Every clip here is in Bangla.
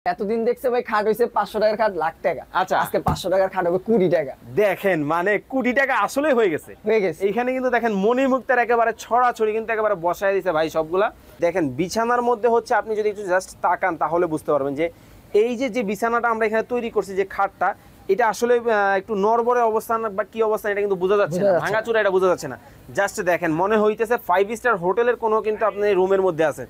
এতদিন দেখছে ভাই খাট হইছে 500 টাকার খাট লাখ টাকা। আচ্ছা, আজকে 500 টাকার খাট হবে 20 টাকা। দেখেন মানে 20 টাকা আসলে হয়ে গেছে। এইখানে কিন্তু দেখেন মণিমুক্তার একেবারে ছড়াছড়ি কিন্তু একেবারে বসায় দিয়েছে ভাই সবগুলা। দেখেন বিছানার মধ্যে হচ্ছে আপনি যদি একটু জাস্ট তাকান তাহলে বুঝতে পারবেন যে এই যে বিছানাটা আমরা এখানে তৈরি করছি, যে খাটটা, এটা আসলে একটু নড়বড়ে অবস্থান বা কি অবস্থান এটা কিন্তু বোঝা যাচ্ছে না, ভাঙাচুরা এটা বোঝা যাচ্ছে না। জাস্ট দেখেন মনে হইতেছে 5 স্টার হোটেলের কোনো কিন্তু আপনি রুমের মধ্যে আছেন।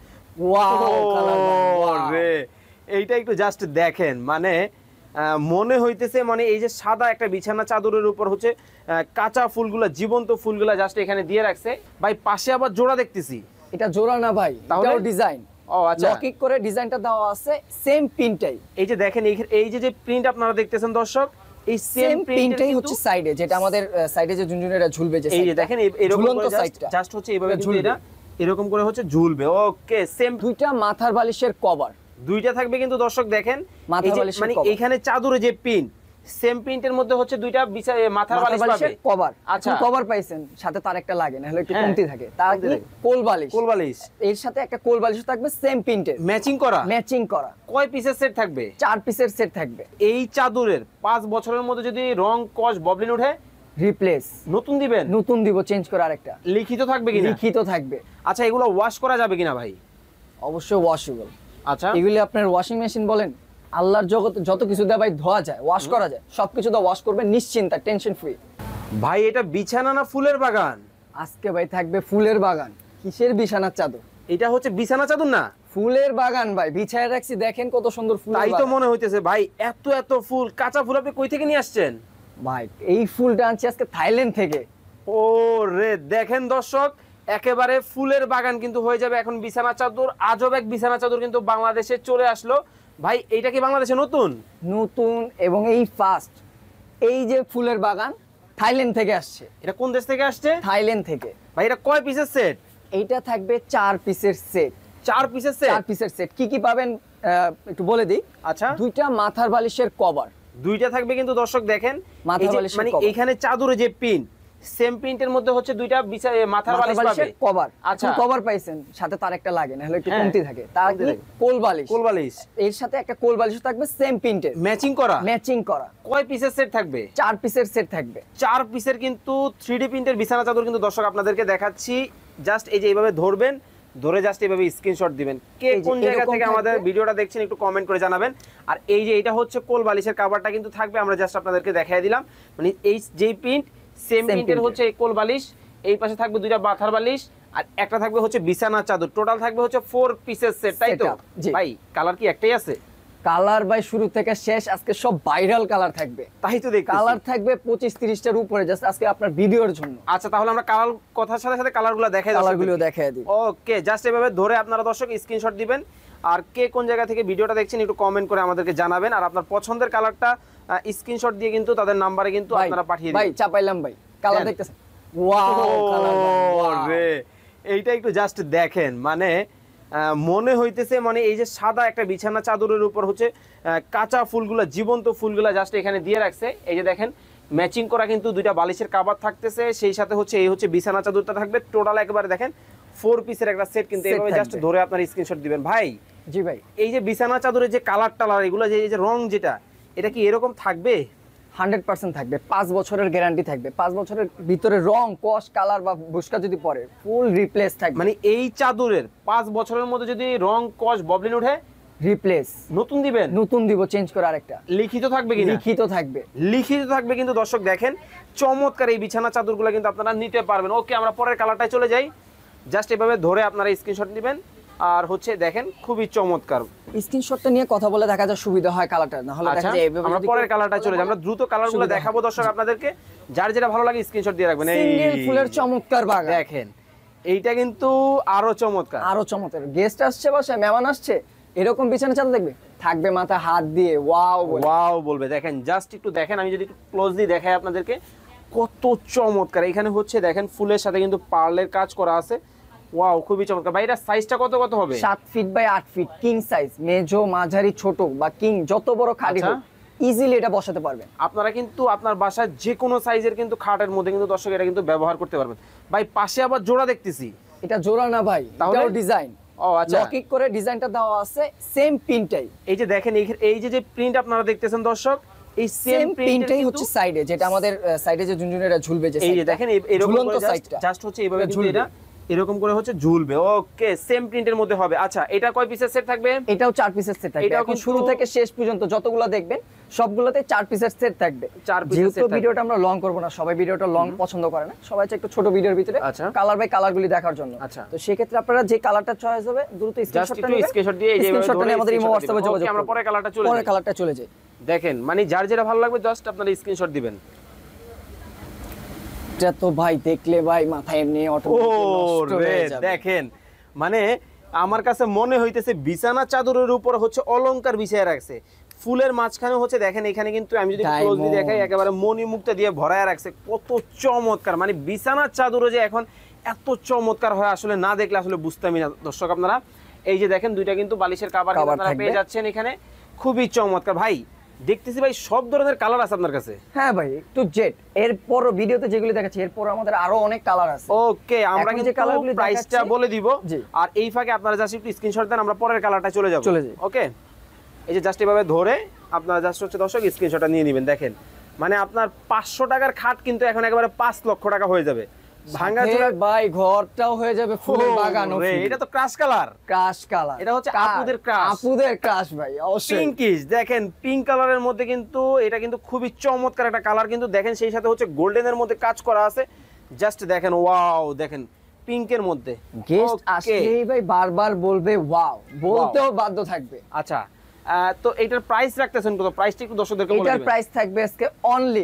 ওয়াও রে, এইটা একটু জাস্ট দেখেন মানে মনে হইতেছে মানে এই যে সাদা একটা বিছানা চাদরের উপর হচ্ছে কাঁচা ফুলগুলা, জীবন্ত ফুলগুলা জাস্ট এখানে দিয়ে রাখছে ভাই। পাশে আবার জোড়া দেখতেছি, এটা জোড়া না ভাই, এটাও ডিজাইন। ও আচ্ছা, লকিং করে ডিজাইনটা দেওয়া আছে, সেম প্রিন্টটাই। এই যে দেখেন এই যে প্রিন্ট আপনারা দেখতেছেন দর্শক, এই সেম প্রিন্টটাই হচ্ছে সাইডে, যেটা আমাদের সাইডে যে ঝুনঝুনিটা ঝুলবে, যে এই যে দেখেন এরকম করে জাস্ট হচ্ছে এইভাবে ঝুলবে, এরকম করে হচ্ছে ঝুলবে। ওকে, সেম দুইটা মাথার বালিশের কভার দুইটা থাকবে কিন্তু দর্শক দেখেন মানে এখানে চাদরে যে প্রিন্ট, সেম প্রিন্টের মধ্যে হচ্ছে দুইটা মাথার বালিশের কভার। আচ্ছা, কভার পাইছেন, সাথে তার একটা লাগে না হলে একটু কমতি থাকে, তার কি কোল বালিশ, এর সাথে একটা কোল বালিশ থাকবে সেম প্রিন্টের, ম্যাচিং করা। কয় পিসের সেট থাকবে? 4 পিসের সেট থাকবে। এই চাদরের 5 বছরের মধ্যে যদি রং কস ববলিন ওঠে, রিপ্লেস, নতুন দিবেন? নতুন দিব, চেঞ্জ করে আরেকটা। লিখিত থাকবে কিনা? লিখিত থাকবে। আচ্ছা, এগুলো ওয়াশ করা যাবে কিনা ভাই? অবশ্যই ওয়াশেবল। আচ্ছা, এগুলি আপনার ওয়াশিং মেশিন বলেন, আল্লাহর জগতে যত কিছু দেয় ভাই ধোয়া যায়, ওয়াশ করা যায়, সবকিছু দা ওয়াশ করবেন নিশ্চিন্তা, টেনশন ফ্রি। ভাই এটা বিছানা না ফুলের বাগান? আজকে ভাই থাকবে ফুলের বাগান। কিসের বিছানার চাদর? এটা হচ্ছে বিছানা চাদর না, ফুলের বাগান ভাই, বিছায় রাখছি, দেখেন কত সুন্দর ফুল। তাই তো মনে হইতেছে ভাই, এত ফুল, কাঁচা ফুল আপনি কই থেকে নিয়ে আসছেন? ভাই এই ফুলটা আনছি আজকে থাইল্যান্ড থেকে। ও রে, দেখেন দর্শক, একেবারে ফুলের বাগান কিন্তু হয়ে যাবে এখন বিছানা চাদর। আজব এক বিছানা চাদর কিন্তু বাংলাদেশে চলে আসলো ভাই। এইটা কি বাংলাদেশে নতুন এবং এই ফার্স্ট এই যে ফুলের বাগান থাইল্যান্ড থেকে আসছে। এটা কোন দেশ থেকে আসছে? থাইল্যান্ড থেকে। ভাই এটা কয় পিসের সেট? এইটা থাকবে 4 পিসের সেট। 4 পিসের সেট? 4 পিসের সেট। কি পাবেন একটু বলে দিই। আচ্ছা, দুইটা মাথার বালিশের কভার, দুইটা থাকবে কিন্তু দর্শক দেখেন মানে এখানে চাদরে যে প্রিন্ট, সেম প্রিন্টের মধ্যে হচ্ছে দুইটা মাথার বালিশের কভার। আচ্ছা, কভার পাইছেন, সাথে তার একটা লাগে না হলে একটু কমতি থাকে, তার কি কোল বালিশ, এর সাথে একটা কোল বালিশ থাকবে সেম প্রিন্টের, ম্যাচিং করা। কয় পিসের সেট থাকবে? 4 পিসের সেট থাকবে। 4 পিসের কিন্তু 3D প্রিন্টের বিছানা চাদর কিন্তু দর্শক আপনাদেরকে দেখাচ্ছি। জাস্ট এই যে এইভাবে ধরবেন, ধরে জাস্ট এইভাবে স্ক্রিনশট দিবেন। কে কোন জায়গা থেকে আমাদের ভিডিওটা দেখছেন একটু কমেন্ট করে জানাবেন। আর এই যে এটা হচ্ছে কোল বালিশের কভারটা কিন্তু থাকবে, আমরা জাস্ট আপনাদেরকে দেখাই দিলাম। মানে এই যেই প্রিন্ট, সেম প্রিন্টের হচ্ছে এই কোল বালিশ, এই পাশে থাকবে দুইটা মাথার বালিশ, আর একটা থাকবে হচ্ছে বিছানা চাদর। টোটাল থাকবে হচ্ছে 4 পিসের সেট, তাই তো ভাই? কালার কি একটাই আছে? কালার ভাই শুরু থেকে শেষ আজকে সব ভাইরাল কালার থাকবে। তাই তো দেখি কালার থাকবে 25-30টার উপরে, জাস্ট আজকে আপনার ভিডিওর জন্য। আচ্ছা, তাহলে আমরা কালার কথার সাথে কালারগুলো দেখাই দিই। ওকে, জাস্ট এভাবে ধরে আপনারা দর্শক স্ক্রিনশট দিবেন। আর কে কোন জায়গা থেকে ভিডিওটা দেখছেন একটু কমেন্ট করে আমাদেরকে জানাবেন। আর আপনার পছন্দের কালারটা স্ক্রিনশট দিয়ে কিন্তু তাদের নম্বরে কিন্তু আপনারা পাঠিয়ে দিন। ভাই চাপাইলাম ভাই, কালার দেখতেছেন? ওয়াও রে, এইটা একটু জাস্ট দেখেন মানে মনে হইতেছে মানে এই যে সাদা একটা বিছানা চাদরের উপর হচ্ছে কাঁচা ফুলগুলা, জীবন্ত ফুলগুলা জাস্ট এখানে দিয়ে রাখছে। এই যে দেখেন ম্যাচিং করা কিন্তু দুইটা বালিশের কভার থাকতেছে, সেই সাথে হচ্ছে এই হচ্ছে বিছানা চাদরটা থাকবে। টোটাল একবারে দেখেন 4 পিসের একটা সেট কিন্তু এইভাবে জাস্ট ধরে আপনার স্ক্রিনশট দিবেন। ভাই জি ভাই, এই যে বিছানা চাদরের যে কালার টালার এগুলো, যে এই যে রং যেটা, এটা কি এরকম থাকবে? 100% থাকবে। 5 বছরের গ্যারান্টি থাকবে। 5 বছরের ভিতরে রং কস কালার বা বুশকা যদি পড়ে, ফুল রিপ্লেস থাকবে। মানে এই চাদরের 5 বছরের মধ্যে যদি রং কস ববলিন ওঠে, রিপ্লেস, নতুন দিবেন? নতুন দিব, চেঞ্জ করে আরেকটা। লিখিত থাকবে কিনা? লিখিত থাকবে কিন্তু দর্শক দেখেন চমৎকার এই বিছানা চাদরগুলো কিন্তু আপনারা নিতে পারবেন। ওকে, আমরা পরের কালারটায় চলে যাই। জাস্ট এভাবে ধরে আপনারা স্ক্রিনশট নেবেন। আর হচ্ছে দেখেন খুবই চমৎকার, স্ক্রিনশটটা নিয়ে কথা বলে দেখা যায় সুবিধা হয় কালারটা, না হলে দেখা যায় আমরা পরের কালারটায় চলে যাই। আমরা দ্রুত কালারগুলো দেখাবো দর্শক আপনাদেরকে, যার যেটা ভালো লাগে স্ক্রিনশট দিয়ে রাখবেন। সিঙ্গেল ফুলের চমৎকার বাগান দেখেন, এইটা কিন্তু আরো চমৎকার। গেস্ট আসছে, বাসায় মেহমান আসছে, এরকম বিছানা চাদর দেখবে, থাকবে মাথা হাত দিয়ে ওয়াও বলবে। দেখেন জাস্ট একটু দেখেন, আমি যদি একটু ক্লোজলি দেখাই আপনাদেরকে, কত চমৎকার। এখানে হচ্ছে দেখেন ফুলের সাথে কিন্তু পার্লের কাজ করা আছে। ওয়াও, খুবই চমৎকার। ভাই এটা সাইজটা কত হবে? 7 feet by 8 feet, king size. মেজো, মাঝারি, ছোট বা কিং, যত বড় খাটই হোক ইজিলি এটা বসাতে পারবেন। আপনারা কিন্তু আপনার বাসায় যে কোনো সাইজের কিন্তু খাটের মধ্যে কিন্তু দর্শক এটা কিন্তু ব্যবহার করতে পারবেন। ভাই পাশে আবার জোড়া দেখতেছি, এটা জোড়া না ভাই, এটাও ডিজাইন। ও ও আচ্ছা, লকিং করে ডিজাইনটা দেওয়া আছে সেম প্রিন্টটাই। এই যে দেখেন এই যে প্রিন্ট আপনারা দেখতেছেন দর্শক, এই সেম প্রিন্টটাই হচ্ছে সাইডে, যেটা আমাদের সাইডে যে ঝুনঝুনিটা ঝুলবে, যে এই যে দেখেন এরকম করে জাস্ট হচ্ছে এইভাবে ঝুলবে, এটা এরকম করে হচ্ছে ঝুলবে। ওকে, সেম প্রিন্টের মধ্যে হবে। আচ্ছা, এটা কয় পিসের সেট থাকবে? এটাও 4 পিসের সেট থাকবে। এখন শুরু থেকে শেষ পর্যন্ত যতগুলো দেখবেন সবগুলোতে 4 পিসের সেট থাকবে। 4 পিসের সেট। যেহেতু ভিডিওটা আমরা লং করব না, সবাই ভিডিওটা লং পছন্দ করে না, সবাই চায় একটু ছোট ভিডিওর ভিতরে কালার বাই কালার গুলি দেখার জন্য। তো সেই ক্ষেত্রে আপনারা যে কালারটা চয়েস হবে দ্রুত স্ক্রিনশট দিয়ে এই যে ধরে আমাদের ইমো হোয়াটসঅ্যাপে যোগাযোগ করুন। আমরা পরে কালারটা চলে যাই। দেখেন মানে যার যেটা ভালো লাগবে জাস্ট আপনারা স্ক্রিনশট দিবেন। এটা তো ভাই দেখলে ভাই মাথা এমনি অটোমেটিক নষ্ট হয়ে যাবে। দেখেন মানে আমার কাছে মনে হইতেছে বিছানা চাদরের উপর হচ্ছে অলংকার বিছায় রাখছে, ফুলের মাঝখানে হচ্ছে দেখেন এখানে কিন্তু আমি যদি ক্লোজলি দেখাই একেবারে মণিমুক্তা দিয়ে ভরায় রাখছে, কত চমৎকার। মানে বিছানার চাদরও যে এখন এত চমৎকার হয় আসলে না দেখলে আসলে বুঝতামই না। দর্শক আপনারা এই যে দেখেন দুইটা কিন্তু বালিশের কভার আপনারা পেয়ে যাচ্ছেন এখানে, খুবই চমৎকার। ভাই দেখতেছি ভাই সব ধরনের কালার আছে আপনার কাছে। হ্যাঁ ভাই, টু জেড। এরপর ভিডিওতে যেগুলো দেখাচ্ছি এরপর আমাদের আরো অনেক কালার আছে। ওকে, আমরা কিন্তু কালারগুলো প্রাইসটা বলে দিব, আর এই ফাঁকে আপনারা জাস্ট একটু স্ক্রিনশট দেন, আমরা পরের কালারটা চলে যাব। ওকে, এই যে জাস্ট এভাবে ধরে আপনারা জাস্ট হচ্ছে দর্শক স্ক্রিনশটটা নিয়ে নেবেন। দেখেন মানে আপনার 500 টাকার খাট কিন্তু এখন একেবারে 5 লক্ষ টাকা হয়ে যাবে। ভাঙাচোরা ভাই ঘরটাও হয়ে যাবে ফুলের বাগান। এটা তো ক্রাশ কালার, এটা হচ্ছে আপুদের ক্রাশ ভাই, অবশ্যই পিঙ্কিশ। দেখেন পিঙ্ক কালারের মধ্যে কিন্তু এটা কিন্তু খুবই চমৎকার একটা কালার, কিন্তু দেখেন সেই সাথে হচ্ছে গোল্ডেনের মধ্যে কাজ করা আছে। জাস্ট দেখেন ওয়াও, দেখেন পিঙ্কের মধ্যে। গেস্ট আসলেই ভাই বারবার বলবে ওয়াও, বলতেও বাধ্য থাকবে। আচ্ছা, তো এটার প্রাইস রাখতেছেন কত? প্রাইসটা একটু দর্শকদেরকে বলে দিবেন। এটার প্রাইস থাকবে আজকে অনলি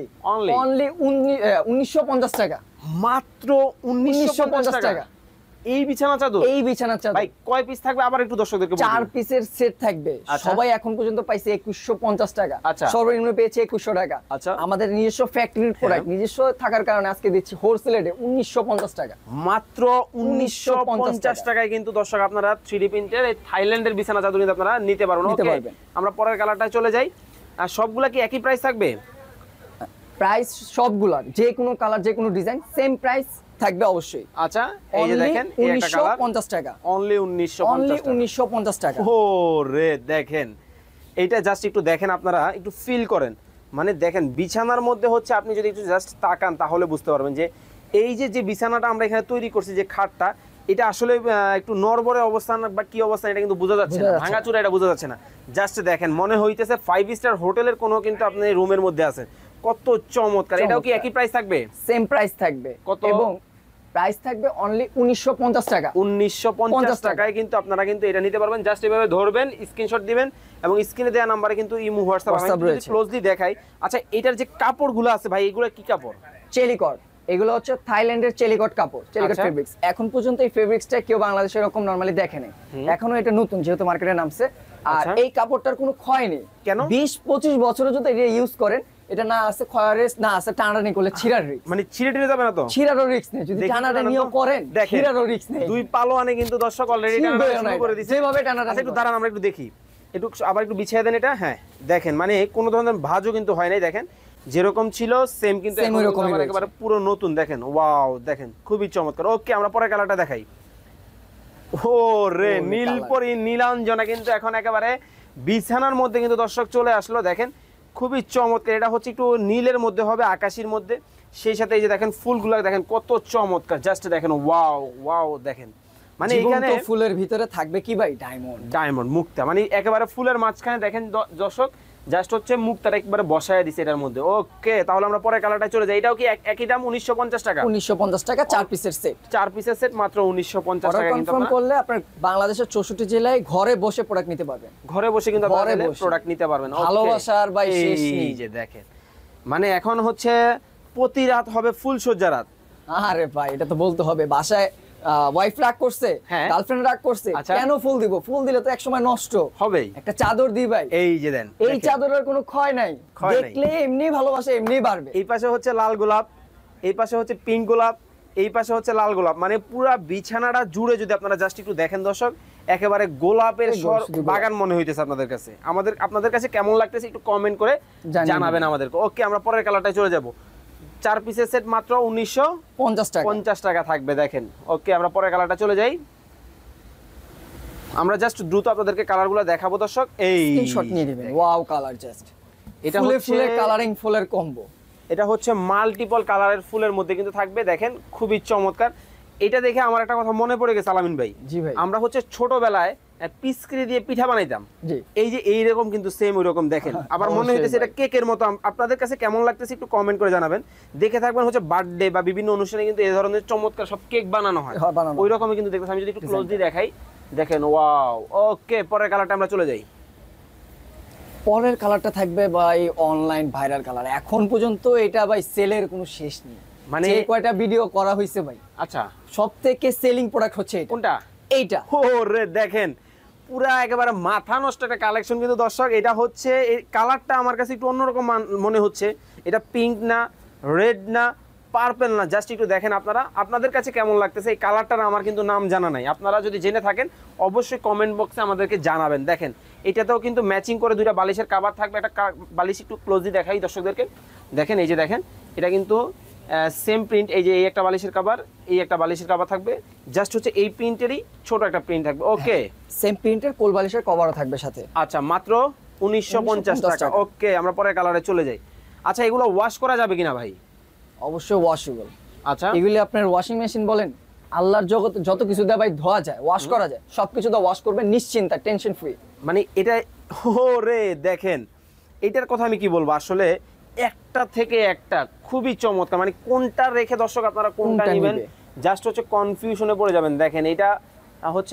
1950 টাকা, মাত্র 1950 টাকা। এই বিছানা চাদর ভাই কয় পিস থাকবে আবার একটু দর্শকদেরকে বলুন। 4 পিসের সেট থাকবে। সবাই এখন পর্যন্ত পাইছে 2150 টাকা, সর্বনিম্ন পেয়েছে 2100 টাকা। আমাদের নিজস্ব ফ্যাক্টরির প্রোডাক্ট, নিজস্ব থাকার কারণে আজকে দিচ্ছি হোলসেল রেটে 1950 টাকা, মাত্র 1950 টাকায় কিন্তু দর্শক আপনারা 3D প্রিন্টের এই থাইল্যান্ডের বিছানা চাদর কিন্তু আপনারা নিতে পারবেন। ওকে, আমরা পরের কালারটায় চলে যাই। আর সবগুলা কি একই প্রাইস থাকবে? প্রাইস সবগুলা যে কোনো কালার যে কোনো ডিজাইন সেম প্রাইস থাকবে অবশ্যই। আচ্ছা, এই যে দেখেন এই একটা কালার 1950 টাকা, অনলি 1950 টাকা। ও রে, দেখেন এইটা জাস্ট একটু দেখেন, আপনারা একটু ফিল করেন। মানে দেখেন বিছানার মধ্যে হচ্ছে আপনি যদি একটু জাস্ট তাকান তাহলে বুঝতে পারবেন যে এই যে বিছানাটা আমরা এখানে তৈরি করছি, যে খাটটা, এটা আসলে একটু নরবরে অবস্থান বা কি অবস্থান এটা কিন্তু বোঝা যাচ্ছে না, ভাঙাচোরা এটা বোঝা যাচ্ছে না। জাস্ট দেখেন মনে হইতেছে 5 স্টার হোটেলের কোনো কিন্তু আপনি রুমের মধ্যে আছেন, কত চমৎকার। এটাও কি একই প্রাইস থাকবে? সেম প্রাইস থাকবে। কত? এবং প্রাইস থাকবে অনলি 1950 টাকা। 1950 টাকায় কিন্তু আপনারা কিন্তু এটা নিতে পারবেন। জাস্ট এভাবে ধরবেন, স্ক্রিনশট দিবেন, এবং স্ক্রিনে দেওয়া নম্বরে কিন্তু ইমো হোয়াটসঅ্যাপ রয়েছে। ক্লোজলি দেখাই। আচ্ছা, এটার যে কাপড়গুলো আছে ভাই, এগুলো কি কাপড়? চেলিকট। এগুলো হচ্ছে থাইল্যান্ডের চেলিকট কাপড়, চেলিকট ফেব্রিক্স। এখন পর্যন্ত এই ফেব্রিক্সটা কেউ বাংলাদেশে এরকম নরমালি দেখে নাই, এখনো এটা নতুন যেহেতু মার্কেটে নামছে। আর এই কাপড়টার কোনো ক্ষয় নেই। কেন? 20-25 বছরের যদি এটা ইউজ করেন, এটা না আছে ক্ষয়ের, না আছে টানাটানি করলে ছিড়ার রিস্ক। মানে ছিঁড়ে টিড়ে যাবে না তো? ছিড়ারও রিস্ক নেই যদি টানাটানিও করেন, ছিড়ারও রিস্ক নেই। দুই পালোয়ানে কিন্তু দর্শক অলরেডি টানাটানি শুরু করে দিয়েছে। যেভাবে টানাটানি। একটু দাঁড়ান, আমরা একটু দেখি, একটু আবার একটু বিছিয়ে দেন এটা। হ্যাঁ দেখেন, মানে কোনো ধরনের ভাঁজও কিন্তু হয় নাই। দেখেন যেরকম ছিল সেম কিন্তু একেবারে পুরো নতুন। দেখেন ওয়াও, দেখেন খুবই চমৎকার। ওকে, আমরা পরের কালারটা দেখাই। ও রে, নীলপরি নীলাঞ্জনা কিন্তু এখন একেবারে বিছানার মধ্যে কিন্তু দর্শক চলে আসলো। দেখেন খুবই চমৎকার। এটা হচ্ছে একটু নীলের মধ্যে হবে, আকাশির মধ্যে, সেই সাথে এই যে দেখেন ফুলগুলো দেখেন কত চমৎকার। জাস্ট দেখেন ওয়াও ওয়াও, দেখেন মানে এখানে ফুলের ভিতরে থাকবে কি ভাই? ডায়মন্ড মুক্তা, মানে একেবারে ফুলের মাঝখানে দেখেন দর্শক জাস্ট হচ্ছে মুক্তাটা একবারে বসায় দিছে এটার মধ্যে। ওকে, তাহলে আমরা পরের কালারটা চলে যাই। এটাও কি একই দাম 1950 টাকা? 1950 টাকা 4 পিসের সেট। 4 পিসের সেট মাত্র 1950 টাকা। কনফার্ম করলে আপনার বাংলাদেশের 64 জেলায় ঘরে বসে প্রোডাক্ট নিতে পারবেন। ঘরে বসে কিন্তু আপনারা প্রোডাক্ট নিতে পারবেন। ভালোবাসার ভাই শেষ নেই। এই যে দেখেন, মানে এখন হচ্ছে প্রতি রাত হবে ফুলসজ্জা রাত। আরে ভাই এটা তো বলতে হবে। বাসায় ওয়াইফ রাগ করছে, গার্লফ্রেন্ড রাগ করছে, কেন ফুল দিব? ফুল দিলে তো একসময় নষ্ট হবে। একটা চাদর দিই ভাই, এই যে দেন, এই চাদরের কোনো ক্ষয় নাই, দেখলে এমনি ভালোবাসা এমনি বাড়বে। এই পাশে হচ্ছে লাল গোলাপ, এই পাশে হচ্ছে পিঙ্ক গোলাপ, এই পাশে হচ্ছে লাল গোলাপ। মানে পুরো বিছানাটা জুড়ে যদি আপনারা জাস্ট একটু দেখেন দর্শক, একেবারে গোলাপের বাগান মনে হইতেছে আপনাদের কাছে। আপনাদের কাছে কেমন লাগতেছে একটু কমেন্ট করে জানাবেন আমাদেরকে। ওকে, আমরা পরের কালারটায় চলে যাব। 4 পিসের সেট মাত্র 1950 টাকা থাকবে। দেখেন ওকে, আমরা পরের কালারটা চলে যাই। আমরা জাস্ট দ্রুত আপনাদেরকে কালারগুলো দেখাবো দর্শক। এই স্ক্রিনশট নিয়ে নেবেন। ওয়াও কালার জাস্ট এটা ফুলে হচ্ছে ফুলে কালারিং ফুলের কম্বো। এটা হচ্ছে মাল্টিপল কালারের ফুলের মধ্যে কিন্তু থাকবে, দেখেন খুবই চমৎকার। এটা দেখে আমার একটা কথা মনে পড়ে গেছে আলামিন ভাই। জি ভাই। আমরা হচ্ছে ছোটবেলায় পিচকারি দিয়ে পিঠা বানাইতাম, জি এই যে এইরকম কিন্তু সেম ওইরকম দেখেন। আবার মনে হইতেছে এটা কেকের মতো। আপনাদের কাছে কেমন লাগতেছে একটু কমেন্ট করে জানাবেন। দেখে থাকবেন হচ্ছে বার্থডে বা বিভিন্ন অনুষ্ঠানে কিন্তু এই ধরনের চমৎকার সব কেক বানানো হয়, ওই রকমই কিন্তু দেখতেছি। আমি যদি একটু ক্লোজলি দেখাই, দেখেন ওয়াও। ওকে, পরের কালারটা আমরা চলে যাই। পরের কালারটা থাকবে ভাই অনলাইন ভাইরাল কালার। এখন পর্যন্ত এটা ভাই সেলের কোনো শেষ নেই, মানে যে কয়টা ভিডিও করা হয়েছে ভাই। আচ্ছা, সবথেকে সেলিং প্রোডাক্ট হচ্ছে এটা। কোনটা? এইটা। ওরে দেখেন পুরা একেবারে মাথা নষ্ট একটা কালেকশন কিন্তু দর্শক। এটা হচ্ছে এই কালারটা আমার কাছে একটু অন্যরকম মনে হচ্ছে। এটা পিঙ্ক না, রেড না, পার্পল না, জাস্ট একটু দেখেন আপনারা, আপনাদের কাছে কেমন লাগতেছে। এই কালারটার আমার কিন্তু নাম জানা নাই, আপনারা যদি জেনে থাকেন অবশ্যই কমেন্ট বক্সে আমাদেরকে জানাবেন। দেখেন এটাতেও কিন্তু ম্যাচিং করে দুইটা বালিশের কভার থাকবে। একটা বালিশ একটু ক্লোজলি দেখাই দর্শকদেরকে, দেখেন এই যে দেখেন এটা কিন্তু সেম প্রিন্ট। এই যে এই একটা বালিশের কভার, এই একটা বালিশের কভার থাকবে, জাস্ট হচ্ছে এই প্রিন্টেরই ছোট একটা প্রিন্ট থাকবে। ওকে, সেম প্রিন্টের কোল বালিশের কভারও থাকবে সাথে। আচ্ছা, মাত্র 1950 টাকা। ওকে, আমরা পরের কালারে চলে যাই। আচ্ছা, এগুলো ওয়াশ করা যাবে কিনা ভাই? অবশ্যই ওয়াশেবল। আচ্ছা, এগুলি আপনার ওয়াশিং মেশিন বলেন, আল্লাহর জগতে যত কিছু দিয়ে ভাই ধোয়া যায়, ওয়াশ করা যায়, সবকিছু দিয়ে ওয়াশ করবেন নিশ্চিন্তা, টেনশন ফ্রি। মানে এটা ওরে দেখেন, এটার কথা আমি কি বলবো আসলে, একটা থেকে একটা খুবই চমৎকার। মানে কোনটা রেখে দর্শক আপনারা কোনটা নেবেন জাস্ট হচ্ছে কনফিউশনে পড়ে যাবেন। দেখেন এটা হচ্ছে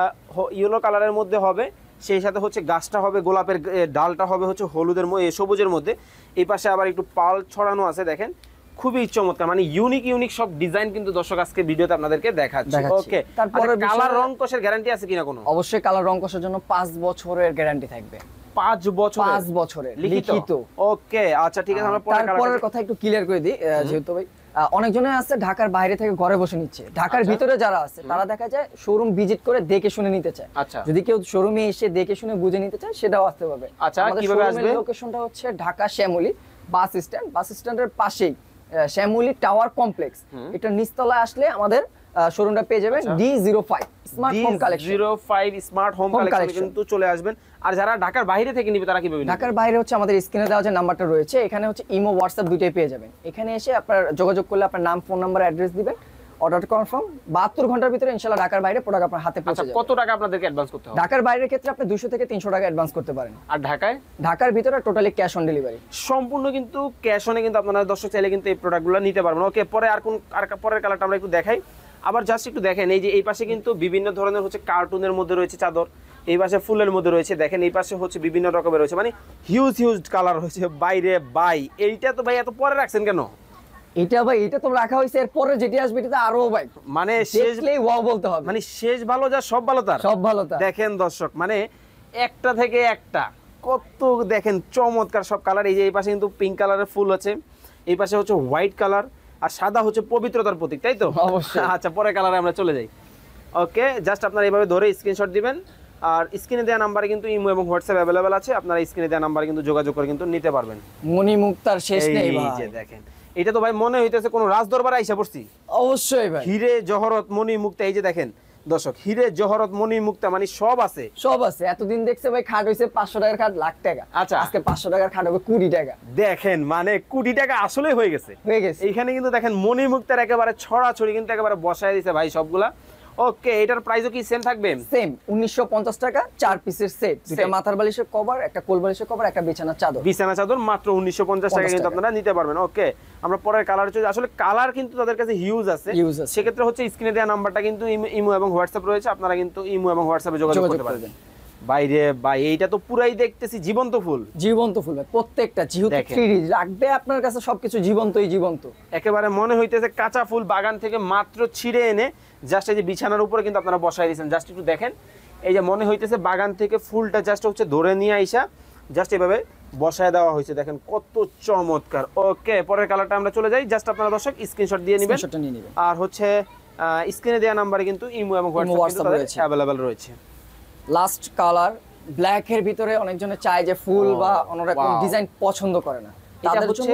ইয়েলো কালারের মধ্যে হবে, সেই সাথে হচ্ছে গাছটা হবে গোলাপের, ডালটা হবে হচ্ছে হলুদের সবুজের মধ্যে। এই পাশে আবার একটু পাল ছড়ানো আছে, দেখেন খুবই চমৎকার। মানে ইউনিক সব ডিজাইন কিন্তু দর্শক আজকে ভিডিওতে আপনাদেরকে দেখাচ্ছি। ওকে, তারপরে কালার রং কষের গ্যারান্টি আছে কিনা কোনো? অবশ্যই কালার রং কষের জন্য 5 বছরের গ্যারান্টি থাকবে। 5 বছর? 5 বছরের লিখিত। ওকে, আচ্ছা ঠিক আছে। আমরা পরের কথা একটু ক্লিয়ার করে দিই, যেহেতু ভাই অনেকজনে আছে ঢাকার বাইরে থেকে ঘরে বসে নিচ্ছে, ঢাকার ভিতরে যারা আছে তারা দেখা যায় শোরুম ভিজিট করে দেখে শুনে নিতে চায়। আচ্ছা, যদি কেউ শোরুমে এসে দেখে শুনে বুঝে নিতে চায় সেটাও আসতে পারবে। আচ্ছা, কিভাবে আসবে? লোকেশনটা হচ্ছে ঢাকা শ্যামলী বাস স্ট্যান্ডের পাশেই শ্যামলী টাওয়ার কমপ্লেক্স। এটা নিচতলায় আসলে আমাদের শোরুমটা পেয়ে যাবেন। D05 smart home collection, D05 smart home collection কিন্তু চলে আসবেন। আর যারা ঢাকার বাইরে থেকে নিবে তারা কিভাবে নিবে? ঢাকার বাইরে হচ্ছে আমাদের স্ক্রিনে দেওয়া যে নাম্বারটা রয়েছে, এখানে হচ্ছে ইমো হোয়াটসঅ্যাপ দুইটাই পেয়ে যাবেন। এখানে এসে আপনার যোগাযোগ করলে আপনার নাম, ফোন নাম্বার, অ্যাড্রেস দিবেন, অর্ডার কনফার্ম 72 ঘন্টার ভিতরে ইনশাআল্লাহ ঢাকার বাইরে প্রোডাক্ট আপনার হাতে পৌঁছে যাবে। কত টাকা আপনাদেরকে অ্যাডভান্স করতে হবে? ঢাকার বাইরের ক্ষেত্রে আপনি 200 থেকে 300 টাকা অ্যাডভান্স করতে পারেন। আর ঢাকার ভিতরে টোটালি ক্যাশ অন ডেলিভারি, সম্পূর্ণ কিন্তু ক্যাশ অনে কিন্তু আপনারা দর্শক চাইলে কিন্তু এই প্রোডাক্টগুলো নিতে পারবেন। ওকে, পরে পরের কালারটা আমরা একটু দেখাই। আবার জাস্ট একটু দেখেন, এই যে এই পাশে কিন্তু বিভিন্ন ধরনের হচ্ছে কার্টুনের মধ্যে রয়েছে চাদর, এই পাশে ফুলের মধ্যে রয়েছে, দেখেন এই পাশে হচ্ছে বিভিন্ন রকমের রয়েছে, মানে হিউজ কালার হয়েছে বাইরে। বাই এইটা তো ভাই এত পরে রাখছেন কেন? এটা ভাই এটা তো রাখা হয়েছে, এর পরে যেটি আসবে এটা আরো ভাই মানে শেষলেই ওয়াও বলতে হবে। মানে শেষ ভালো যা সব ভালো তার, সব ভালো তার। দেখেন দর্শক, মানে একটা থেকে একটা কত দেখেন চমৎকার সব কালার। এই যে এই পাশে কিন্তু পিঙ্ক কালারের ফুল আছে, এই পাশে হচ্ছে হোয়াইট কালার, আর সাদা হচ্ছে পবিত্রতার প্রতীক, তাই তো? অবশ্যই। আচ্ছা, পরের কালারে আমরা চলে যাই। ওকে, জাস্ট আপনারা এইভাবে ধরে স্ক্রিনশট দিবেন। আর স্ক্রিনে দেওয়া নাম্বারে কিন্তু ইমো এবং হোয়াটসঅ্যাপ অ্যাভেলেবেল আছে, আপনারা স্ক্রিনে দেওয়া নাম্বারে কিন্তু যোগাযোগ করে কিন্তু নিতে পারবেন। মনি মুক্তার শেষ নেই ভাই। এই যে দেখেন, এটা তো ভাই মনে হইতেছে কোন রাজ দরবারে আইসা পড়ছি। অবশ্যই ভাই, হিরে জহরত মনি মুক্তা, এই যে দেখেন দর্শক, হিরে জহরত মনি মুক্তা, মানে সব আছে। এতদিন দেখছে ভাই খাট হইছে 500 টাকার খাট লাখ টাকা। আচ্ছা, আজকে 500 টাকার খাট হবে 20 টাকা। দেখেন মানে 20 টাকা আসলে হয়ে গেছে। এইখানে কিন্তু দেখেন মনি মুক্তার একেবারে ছড়াছড়ি কিন্তু একেবারে বসায় দিয়েছে ভাই সবগুলা। ওকে, এটার প্রাইসও কি সেম থাকবে? সেম 1950 টাকা, 4 পিসের সেট, দুটো মাথার বালিশের কভার, একটা কোল বালিশের কভার, একটা বিছানার চাদর মাত্র 1950 টাকা কিন্তু আপনারা নিতে পারবেন। ওকে, আমরা পরের কালার চলে। আসলে কালার কিন্তু তাদের কাছে হিউজ আছে, সেক্ষেত্রে হচ্ছে স্ক্রিনে দেওয়া নাম্বারটা কিন্তু ইমো এবং হোয়াটসঅ্যাপ রয়েছে, আপনারা কিন্তু ইমো এবং হোয়াটসঅ্যাপে যোগাযোগ করতে পারবেন। বাইরে ভাই এইটা তো পুরাই দেখতেছি জীবন্ত ফুল প্রত্যেকটা, যেহেতু 3D রাখবে আপনার কাছে সবকিছু জীবন্ত, একেবারে মনে হইতেছে কাঁচা ফুল বাগান থেকে মাত্র ছিঁড়ে এনে জাস্ট এই যে বিছানার উপরে কিন্তু আপনারা বসাই দিয়েছেন। জাস্ট একটু দেখেন, এই যে মনে হইতেছে বাগান থেকে ফুলটা জাস্ট হচ্ছে ধরে নিয়ে আইসা জাস্ট এভাবে বসায় দেওয়া হয়েছে, দেখেন কত চমৎকার। ওকে, পরের কালারটা আমরা চলে যাই। জাস্ট আপনারা দর্শক স্ক্রিনশট দিয়ে নেবেন, আর হচ্ছে স্ক্রিনে দেওয়া নাম্বারে কিন্তু ইমো এবং হোয়াটসঅ্যাপ অ্যাভেলেবেল রয়েছে। লাস্ট কালার ব্ল্যাক এর ভিতরে অনেকজনে চায় যে ফুল বা অন্যরকম ডিজাইন পছন্দ করে না, তাদের জন্য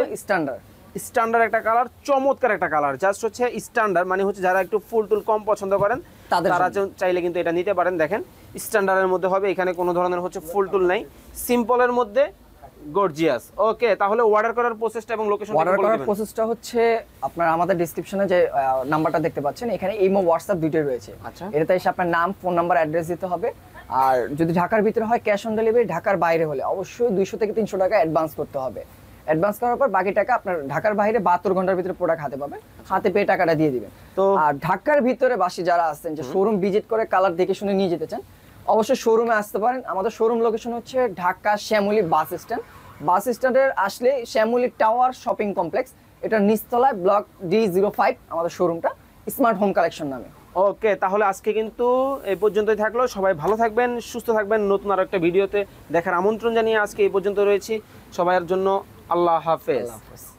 স্ট্যান্ডার্ড একটা কালার, চমৎকার একটা কালার। জাস্ট হচ্ছে স্ট্যান্ডার্ড, মানে হচ্ছে যারা একটু ফুল টুল কম পছন্দ করেন তারা চাইলে কিন্তু এটা নিতে পারেন। দেখেন স্ট্যান্ডার্ডের মধ্যে হবে, এখানে কোনো ধরনের হচ্ছে ফুল টুল নাই, সিম্পলের মধ্যে গর্জিয়াস। ওকে, তাহলে অর্ডার করার প্রসেসটা এবং লোকেশন অর্ডার করার প্রসেসটা হচ্ছে আপনার আমাদের ডেসক্রিপশনে যে নাম্বারটা দেখতে পাচ্ছেন, এখানে ইমো হোয়াটসঅ্যাপ দুটোই রয়েছে। আচ্ছা, এটাতে এসে আপনার নাম, ফোন নাম্বার, অ্যাড্রেস দিতে হবে। আর যদি ঢাকার ভিতরে হয় ক্যাশ অন ডেলিভারি, ঢাকার বাইরে হলে অবশ্যই 200 থেকে 300 টাকা অ্যাডভান্স করতে হবে। অ্যাডভান্স করার পর বাকি টাকা আপনার ঢাকার বাইরে 72 ঘন্টার ভিতরে প্রোডাক্ট হাতে পাবেন, হাতে পেয়ে টাকাটা দিয়ে দিবেন। তো আর ঢাকার ভিতরে বাসী যারা আছেন, যে শোরুম ভিজিট করে কালার দেখে শুনে নিয়ে যেতে চান, অবশ্যই শোরুমে আসতে পারেন। আমাদের শোরুম লোকেশন হচ্ছে Dhaka Shyamoli bus stand. Bus স্ট্যান্ডের আসলে শ্যামলী টাওয়ার শপিং কমপ্লেক্স, এটার নিচতলায় ব্লক D05 আমাদের শোরুমটা, স্মার্ট হোম কালেকশন নামে। ওকে, তাহলে আজকে কিন্তু এই পর্যন্তই থাকলো। সবাই ভালো থাকবেন, সুস্থ থাকবেন। নতুন আর একটা ভিডিওতে দেখার আমন্ত্রণ জানিয়ে আজকে এই পর্যন্ত রয়েছি। সবার জন্য আল্লাহ হাফেজ।